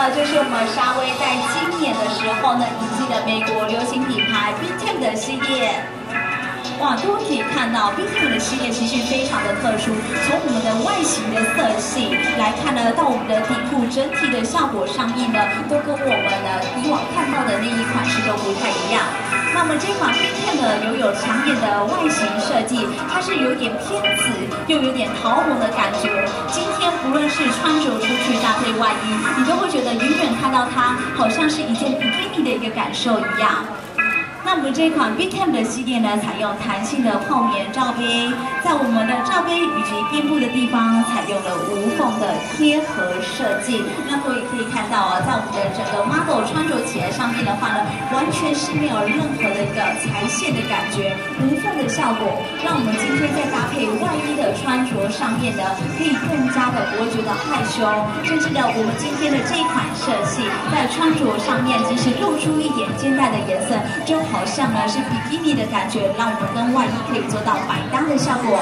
呢，就是我们沙威在今年的时候呢，引进了美国流行品牌 B10 的系列。哇，各位可以看到 B10 的系列其实非常的特殊，从我们的外形的色系来看呢，到我们的底部整体的效果上面呢，都跟我们呢以往看到的那一款式都不太一样。那么这款 B10 呢，拥有抢眼的外形设计，它是有点偏紫，又有点桃红的感觉。今天不论是穿着出去搭配外衣，你都会觉得远远看到它，好像是一件比基尼的一个感受一样。那我们这款 B10 的系列呢，采用弹性的泡棉罩杯，在我们的罩杯以及边部的地方采用了无缝的贴合设计。那各位可以看到啊，在我们的整个 model 穿着起来上面的话呢，完全是没有任何的一个裁线的感觉，无缝的效果，让我们今天在搭配外衣的穿着上面呢，可以更加的不会觉得害羞，甚至呢，我们今天的这一款设计在穿着上面，即使露出一点肩带的颜色，就好像呢是比基尼的感觉，让我们跟外衣可以做到百搭的效果。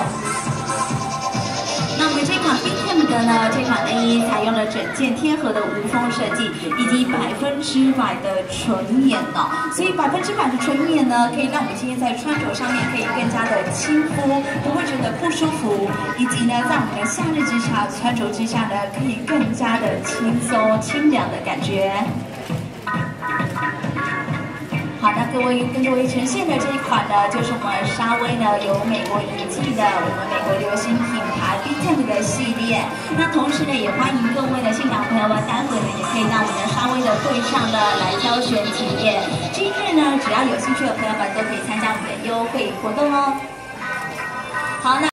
那我们这款 B10 的呢，这款内衣采用了整件贴合的无缝设计，以及100%的纯棉哦，所以100%的纯棉呢，可以让我们今天在穿着上面可以更加的亲肤，不会觉得不舒服，以及呢，在我们的夏日之下穿着之下呢，可以更加的轻松清凉的感觉。好，那跟各位呈现的这一款呢，就是我们沙威呢由美国引进的我们美国流行品牌 B10 的系列。那同时呢，也欢迎各位的现场朋友们，待会呢也可以到我们的沙威的会上呢来挑选体验。今日呢，只要有兴趣的朋友们都可以参加我们的优惠活动哦。好，那。